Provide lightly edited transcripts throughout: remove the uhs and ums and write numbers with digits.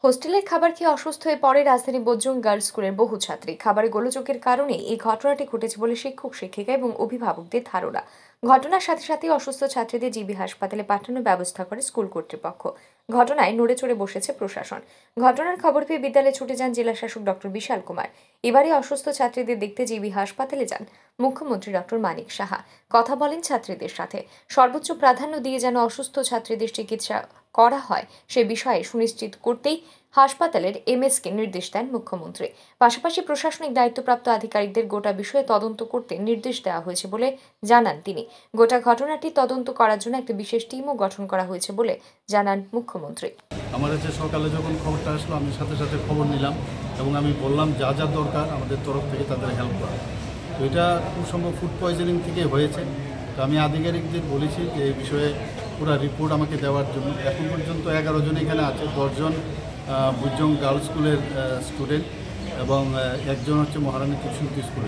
হোস্টেলের খাবার খেয়ে অসুস্থ হয়ে পড়ে রাজধানী বজরং গার্লস স্কুলের বহু ছাত্রী। খাবারে গোলযোগের কারণে এই ঘটনাটি ঘটেছে বলে শিক্ষক শিক্ষিকা এবং অভিভাবকদের ধারণা। ঘটনার সাথে সাথে অসুস্থ ছাত্রীদের জিবি হাসপাতালে পাঠানোর ব্যবস্থা করে স্কুল কর্তৃপক্ষ। ঘটনায় নড়ে চড়ে বসেছে প্রশাসন। ঘটনার খবর পেয়ে বিদ্যালয়ে ছুটে যান জেলা শাসক ডক্টর বিশাল কুমার। এবারে অসুস্থ ছাত্রীদের দেখতে জিবি হাসপাতালে যান মুখ্যমন্ত্রী ডক্টর মানিক সাহা। কথা বলেন ছাত্রীদের সাথে। সর্বোচ্চ প্রাধান্য দিয়ে যেন অসুস্থ ছাত্রীদের চিকিৎসা করা হয় সে বিষয়ে সুনিশ্চিত করতেই হাসপাতালের এমএসকে নির্দেশ দেন মুখ্যমন্ত্রী। পাশাপাশি প্রশাসনিক দায়িত্বপ্রাপ্ত আধিকারিকদের গোটা বিষয়ে তদন্ত করতে নির্দেশ দেওয়া হয়েছে বলে জানান তিনি। গোটা ঘটনাটি তদন্ত করার জন্য একটা বিশেষ টিমও গঠন করা হয়েছে বলে জানান মুখ্যমন্ত্রী। আমার কাছে সকালে যখন খবরটা আসলো আমি সাথে সাথে খবর নিলাম এবং আমি বললাম যা যা দরকার আমাদের তরফ থেকে তাদের হেল্প করা। তো এটা খুব সম্ভব ফুড পয়জনিং থেকে হয়েছে। তো আমি আধিকারিকদের বলেছি যে এই বিষয়ে পুরো রিপোর্ট আমাকে দেওয়ার জন্য। এখন পর্যন্ত 11 জন এখানে আছে, 10 জন বজরং গার্লস স্কুলের স্টুডেন্ট এবং একজন হচ্ছে মহারানী কুসুমতি স্কুলের।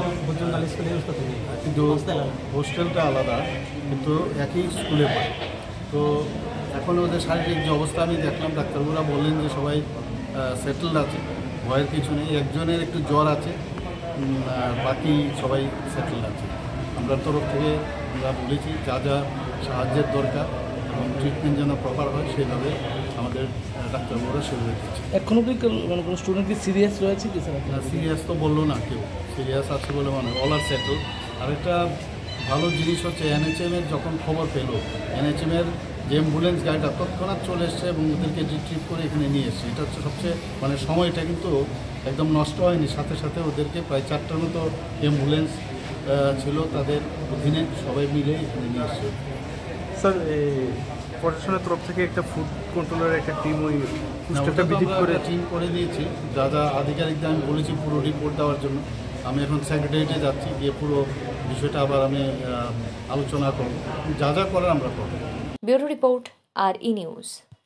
কিন্তু হোস্টেলটা আলাদা, কিন্তু একই স্কুলে পড়ে। তো এখন ওদের শারীরিক যে অবস্থা আমি দেখলাম, ডাক্তারবাবুরা বললেন যে সবাই সেটেলড আছে, ভয়ের কিছু নেই। একজনের একটু জ্বর আছে, আর বাকি সবাই সেটেলড আছে। আমরা তরফ থেকে আমরা বলেছি যা যা সাহায্যের দরকার এবং ট্রিটমেন্ট যেন প্রপার হয় সেইভাবে আমাদের ডাক্তারবাবুরা সেভাবে দিচ্ছে। এখনও কি মানে কোনো স্টুডেন্ট কি সিরিয়াস রয়েছে কি স্যার? না, সিরিয়াস তো বললো না কেউ, সিরিয়াস আছে বলে মনে হয়। অল আর সেটেল। আর একটা ভালো জিনিস হচ্ছে এনএচএমের যখন খবর পেল, এনএচএমের যে অ্যাম্বুলেন্স গাড়িটা তৎক্ষণাৎ চলে এসছে এবং ওদেরকে রিট্রিভ করে এখানে নিয়ে এসছে। এটা হচ্ছে সবচেয়ে মানে সময়টা কিন্তু একদম নষ্ট হয়নি। সাথে সাথে ওদেরকে প্রায় 4টার মতো অ্যাম্বুলেন্স ছিল তাদের অধীনে, সবাই মিলে এখানে নিয়ে এসছে। স্যার, প্রশাসনের তরফ থেকে একটা ফুড কন্ট্রোলের একটা টিম টিম করে দিয়েছি। যা যা আধিকারিকদের আমি বলেছি পুরো রিপোর্ট দেওয়ার জন্য। আমি এখন সেক্রেটারিয়েটে যাচ্ছি, গিয়ে পুরো বিষয়টা আবার আমি আলোচনা করব। যা যা করার আমরা করব। ব্যুরো রিপোর্ট, আর ই নিউজ।